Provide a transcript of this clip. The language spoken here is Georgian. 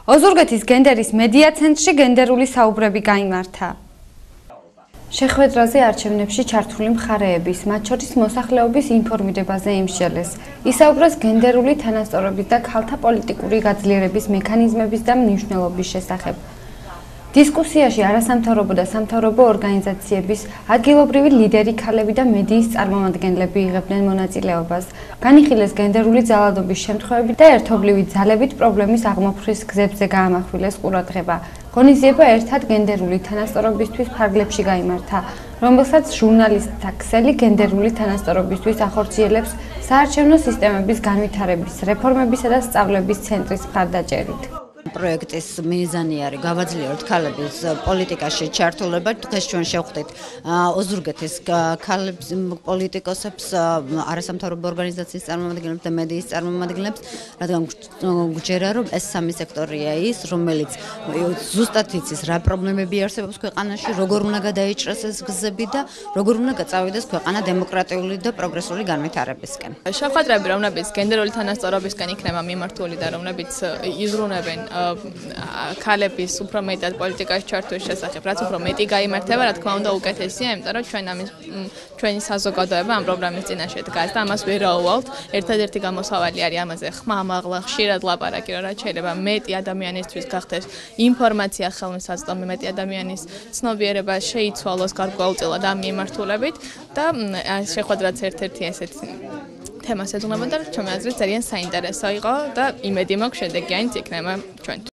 ოზურგეთის გენდერის მედიაცენტრში გენდერული საუბრები გაიმართა. შეხვედრაზე არჩევნებში ჩართული მხარეების, მათ შორის მოსახლეობის ინფორმირებაზე იმსჯელეს. ისაუბრეს გენდერული თანასწორობის და ქალთა პოლიტიკური გაძლიერების მექანიზმების და მნიშვნელობის შესახებ. დისკუსიაში არასამთავრობო და სამთავრობო ორგანიზაციების, ადგილობრივი ლიდერი ქალები და მედიის წარმომადგენლები იღებდნენ მონაწილეობას. განიხილეს გენდერული ძალადობის შემთხვევები და ერთობლივი ძალებით პრობლემის აღმოფხრის გზებზე გაამახვილეს ყურადღება. ღონისძიება ერთად გენდერული თანასწორობისთვის ფარგლებში გაიმართა, რომელსაც ჟურნალისტთა ქსელი გენდერული თანასწორობისთვის ახორციელებს საარჩევნო სისტემების განვითარების, რეფორმებისა და სწავლების ცენტრის მხარდაჭერით. პროექტის მიზანი არის გავაძლიეროთ ქალების პოლიტიკაში ჩართულობა. დღეს ჩვენ შევხვდით ოზურგეთის ქალებს პოლიტიკოსებს, არასამთავრობო ორგანიზაციის წარმომადგენლებს და მედიის წარმომადგენლებს, რადგან გვჯერა, რომ ეს სამი სექტორია ის, რომელიც ზუსტად იცის რა პრობლემები არსებობს ქვეყანაში, როგორ უნდა გადაიჭრას ეს გზები და როგორ უნდა გაწევიდეს ქვეყანა დემოკრატიული და პროგრესული განვითარებისკენ. შეხვედრები, რომლებიც გენდერული თანასწორობისკენ იქნება მიმართული და რომლებიც იზრუნებენ ქალების უფრო მეტად პოლიტიკაში ჩართვის შესახებ, რაც უფრო მეტი გაიმართება, რა თქმა უნდა უკეთესია, იმიტომ რომ ჩვენი საზოგადოება ამ პრობლემის წინაშე დგას და ამას ვერ აუვალთ. ერთადერთი გამოსავალი არის ამაზე ხმამაღლა, ხშირად ლაპარაკი, რაც შეიძლება მეტი ადამიანისთვის გახდეს ინფორმაცია ხელმისაწვდომი, მეტი ადამიანის ცნობიერება შეიცვალოს გარკვეულწილად ამ მიმართულებით და შეხვედრაც ერთ-ერთი ესეთი თემას ეძღვნებოდა და ჩემი აზრით ძალიან საინტერესო იყო და იმედი მაქვს შედეგიანიც იქნება ჩვენ.